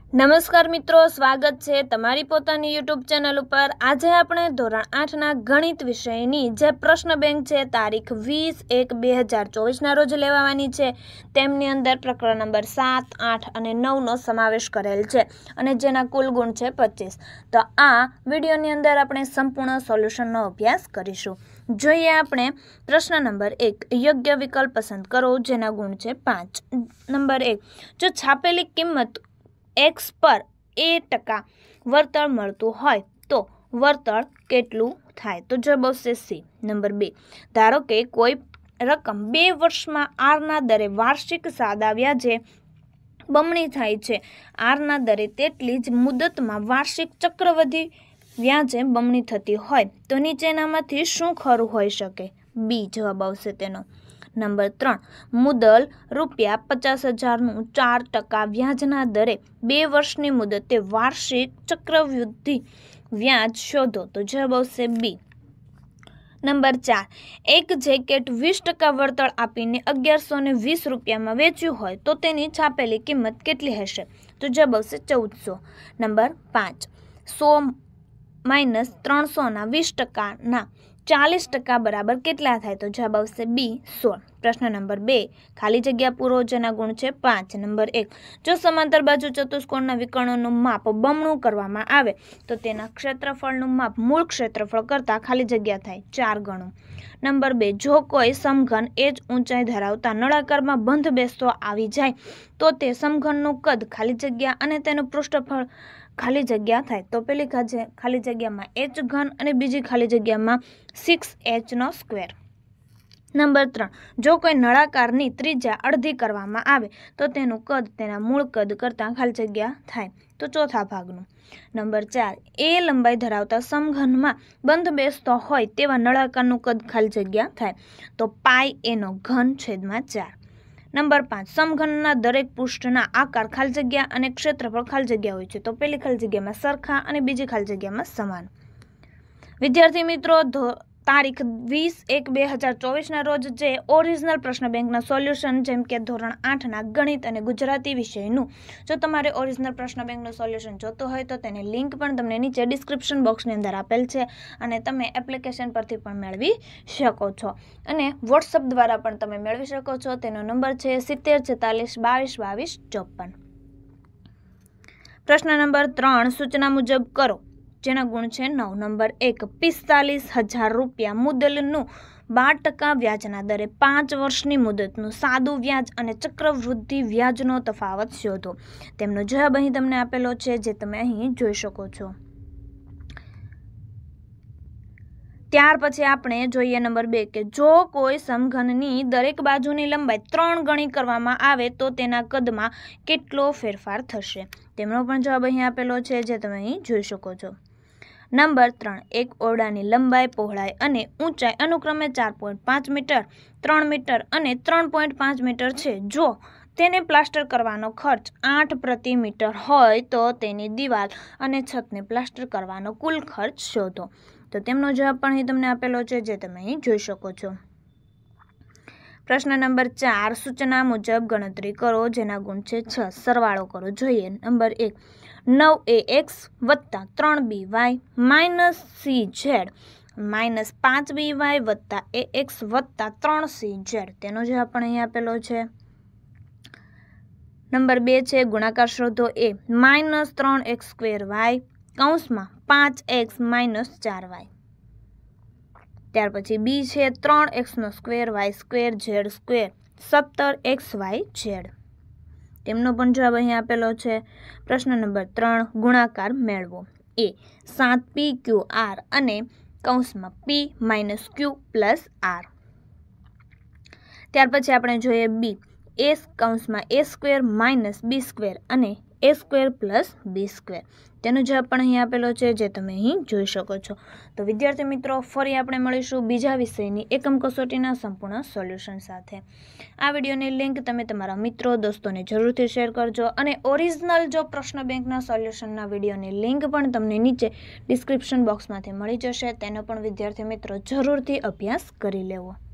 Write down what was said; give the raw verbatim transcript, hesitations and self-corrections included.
નમસ્કાર મિત્રો, સ્વાગત છે તમારી પોતાની યુટ્યુબ ચેનલ ઉપર। આજે આપણે ધોરણ આઠના ગણિત વિષયની જે પ્રશ્ન બેંક છે તારીખ વીસ એક બે હજાર ચોવીસના રોજ લેવાની છે, તેમની અંદર પ્રકરણ નંબર સાત, આઠ અને નવનો સમાવેશ કરેલ છે અને જેના કુલ ગુણ છે પચીસ। તો આ વિડીયોની અંદર આપણે સંપૂર્ણ સોલ્યુશનનો અભ્યાસ કરીશું। જોઈએ આપણે પ્રશ્ન નંબર એક, યોગ્ય વિકલ્પ પસંદ કરો જેના ગુણ છે પાંચ। નંબર એક, જો છાપેલી કિંમત एक्स पर ए टका वर्तळ मळतुं होय तो वर्तळ केटलुं थाय? तो जवाब आवशे सी। नंबर बे, धारो के कोई रकम बे वर्ष में आर ना दरे वार्षिक सादा व्याजे बमणी थाय छे, आर ना दरे तेटली ज मुदत में वार्षिक चक्रवृद्धि व्याजे बमणी थती होय तो नीचेनामांथी शुं खरुं होई शके? बी जवाब आवशे तेनो। नंबर त्रण, मुदल रूपिया पचास हजार नु चार टका व्याजना दरे बे वर्षनी मुदते वार्षिक चक्रवृद्धि व्याज शोधो। तो जवाब आवशे बी। नंबर चार, एक जेकेट वीस टका वर्तळ आपीने अगियार सौ ने वीस रुपया में वेच्यु होय तो तेनी छापेली किंमत केटली हशे? तो जवाब आवशे चौदह सौ। नंबर पांच, सौ माइनस त्रण सौ ना वीस टका ना चालीस टका बराबर केटला थाय? तो जवाब आवशे बी सोल। प्रश्न नंबर बे, खाली जग्या पूरो जेना गुण छे पांच। नंबर एक, जो समांतर बाजू चतुष्कोणना विकर्णोनुं माप बमणुं करवामां आवे तो तेना क्षेत्रफळनुं माप मूळ क्षेत्रफळ करता खाली जग्या थाय चार गणुं। नंबर बे, जो कोई समघन एज ऊंचाई धरावता नळाकारमां बंध बेसतो आवी जाय तो ते समघननुं कद खाली जग्या अने तेनुं पृष्ठफळ खाली जग्या थाय। तो पेली खाली जग्या में एच घन और बीजी खाली जग्या में सिक्स एच नो स्क्वेर। नंबर त्रण, जो कोई नळाकारनी त्रिज्या अर्धी करवामां आवे तो तेनुं कद तेना मूळ कद करता खाली जग्या थाय तो चौथा भागनुं। नंबर चार, ए लंबाई धरावता समघन में बंध बेसतो होय तेवा नळाकारनुं कद खाली जग्या थाय तो पाई ए नो घन छेदमां चार। नंबर पांच, समघनना दरेक पृष्ठना आकार खाली जग्या अने क्षेत्रफळ खाली जग्या होय छे तो पेली खाली जग्यामां सरखा अने बीजी खाली जग्यामां समान। विद्यार्थी मित्रों, तारीख वीस एक बे हज़ार चौवीस ना रोज जे ओरिजिनल प्रश्न बेंकना सोल्यूशन जेम के धोरण आठना गणित अने गुजराती विषयनुं जो तमारे ओरिजिनल प्रश्न बेंकनुं सोल्यूशन जोतो होय तो तेनी लिंक पण तमने नीचे डिस्क्रिप्शन बॉक्सनी अंदर आपेल छे अने तमे एप्लिकेशन परथी पण मेळवी शको छो अने व्हाट्सएप द्वारा पण तमे मेळवी शको छो। तेनो नंबर छे सित्तेर छेतालीस बावीस बावीस चौपन। प्रश्न नंबर त्रण, सूचना मुजब करो जेना गुण छे नौ। नंबर एक, पिस्तालीस हजार रुपया मुदलनु बार टका व्याजना दरे पांच वर्षनी मुदतनु सादु व्याज अने चक्रवृद्धि व्याजनो तफावत शोधो। तेमनो जवाब અહીં તમને આપેલો છે જે તમે અહીં જોઈ શકો છો। ત્યાર પછી આપણે જોઈએ નંબર બે કે જો કોઈ સમઘનની દરેક બાજુની લંબાઈ ત્રણ ગણી કરવામાં આવે તો તેના કદમાં કેટલો ફેરફાર થશે? તેમનો પણ જવાબ અહીં આપેલો છે જે તમે અહીં જોઈ શકો છો। नंबर त्रण, एक ओरडानी लंबाई पहोळाई अने ऊंचाई अनुक्रमे चार पॉइंट पांच मीटर त्रण मीटर अने त्रण पॉइंट पांच मीटर छे। जो तेने प्लास्टर करवानो खर्च आठ प्रति मीटर होय तो तेनी दीवाल अने छतने प्लास्टर करवानो कुल खर्च शोधो। तो तेमनो जवाब पण અહીં તમને આપેલો છે જે તમે અહીં જોઈ શકો છો। प्रश्न नंबर चार, सूचना मुजब गणतरी करो जेना गुण छे छ। सरवाळो करो। જોઈએ नंबर एक, नौ ए एक्स वत्ता त्रण b y minus c z minus पांच बी वाय वत्ता ए एक्स वत्ता त्रण सी जेड तेनो जवाब पण અહીં આપેલો છે। नंबर बे छे गुणाकार शोधो। ए माइनस त्रण एक्स स्क्वेर वाय कौंसमां पांच एक्स माइनस चार वाय। त्यार पछी बी छे त्रण एक्स नो square y square z square सत्तर एक्स वाय जेड तेमनो पण जवाब અહીં આપેલો છે। प्रश्न नंबर त्रण, गुणाकार मेळवो। ए सात पी क्यू आर अने कौंसमां p minus q plus r. त्यार पछी आपणे जोईए बी, ए कौंसमां a square minus b square अने a square plus b square तेनो जवाब पण અહીં આપેલો છે જે તમે અહીં જોઈ શકો છો। તો વિદ્યાર્થી મિત્રો, ફરી આપણે મળીશું બીજા વિષયની એકમ કસોટીના સંપૂર્ણ સોલ્યુશન સાથે। આ વિડીયોની લિંક તમે તમારા મિત્રો દોસ્તોને જરૂરથી શેર કરજો અને ઓરિજિનલ જો પ્રશ્ન બેંકના સોલ્યુશનના વિડીયોની લિંક પણ તમને નીચે ડિસ્ક્રિપ્શન બોક્સમાંથી મળી જશે, તેનો પણ વિદ્યાર્થી મિત્રો જરૂરથી અભ્યાસ કરી લેવો।